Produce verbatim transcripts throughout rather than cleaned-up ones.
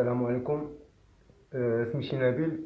السلام عليكم. آه، سميتي نبيل.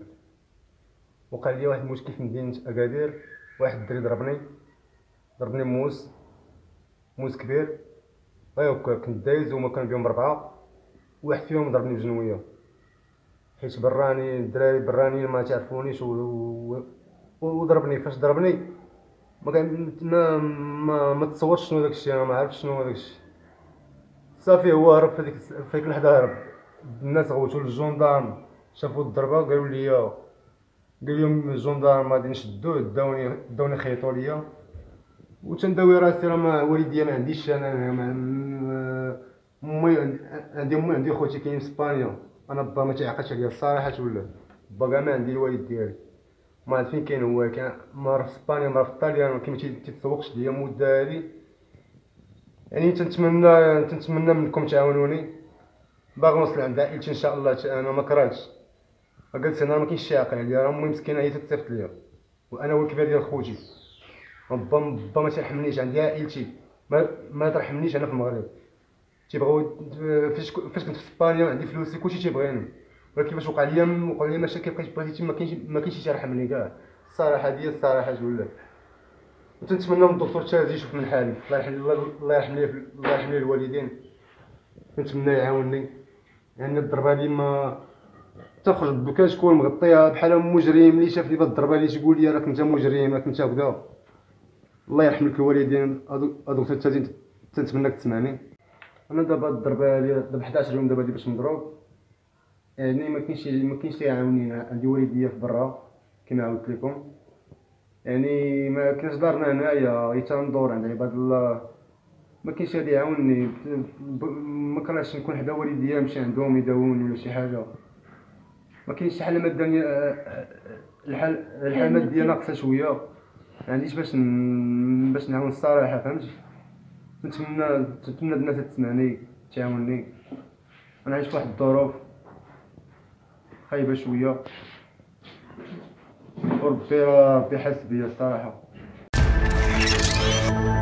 وقع لي واحد المشكل في مدينة أكادير. واحد الدري ضربني ضربني موس موس كبير. ايوا كنت دايز وما كان بهم ربعة، واحد فيهم ضربني بجنوية حيت براني الدراري برانيين ما تعرفونيش و... و... وضربني. فاش ضربني ما كان ما ما, ما تصورش شنو داكشي، انا ما عرفتش شنو داكشي. صافي هو هرب في ديك في ديك اللحظة هرب. الناس غوتو للجندارم، شافوا الضربة قالوا لي قال لهم الجندارم غادي نشدوه. داوني داوني خيطوا ليا وتنداوي راسي. راه ما والديا ما عنديش انا، ما امي عندي، امي عندي خوتي كاينين في اسبانيا. انا با ما تيعقلش عليا الصراحه ولا با كاع ما عندي الوالد ديالي. ما عرفت فين كاين هو، كاين مره في اسبانيا مره في الطاليان، ولكن ما تيتسوقش ليا مده هادي. يعني تنتمنى تنتمنى منكم تعاونوني. باغي نوصل عند عائلتي ان شاء الله. انا ما كرهتش، قلت انا ما كاينش شي عاقل عليا. راه امي مسكينه هي تتصيفط ليا، وانا هو الكبير ديال خوتي. با با ما ترحمنيش، عندي عائلتي ما ما ترحمنيش. انا في المغرب تيبغيو فاش فاش كنت في اسبانيا عندي فلوسي كلشي تيبغيني، ولكن فاش وقع ليا وقع لي مشاكل بقيت بغيتي ما كاينش ما كاينش تيرحمني كاع. الصراحه ديال الصراحه ولا. وتنتمنى من الدكتور تازي يشوف من حالي. الله يرحم الله يرحم لي الله يرحم لي الوالدين. كنتمنى يعاونني، يعني الضربه لي ما تخرج بكا شكون مغطيها بحال مجرم. اللي شافني بهاد الضربه اللي تقول لي راك انت مجرم راك انت هكذا. الله يرحم لك الوالدين. ادوك التازين تنتمناك تسمعني. انا دابا الضربه هادي دابا حداش يوم دابا باش نضرب. يعني ما كاينش ما كاينش اللي يعاونني. عندي والديا في برا كما عاودت لكم. يعني ما كاينش دارنا هنايا حتى ندور عند عباد الله. ما كاينش اللي يعاونني. ما كرهتش نكون حدا والديا نمشي عندهم يداووني ولا شي حاجه. ما كاينش شي حاجه مادانيه. الحال الحاله الماديه ناقصه شويه، ما عنديش باش ن... باش نعاون الصراحه، فهمتي. نتمنى نتمنى الناس تسمعني تعاونني. انا عايش فواحد الظروف خايبه شويه، وربي ربي حاس بيا الصراحه.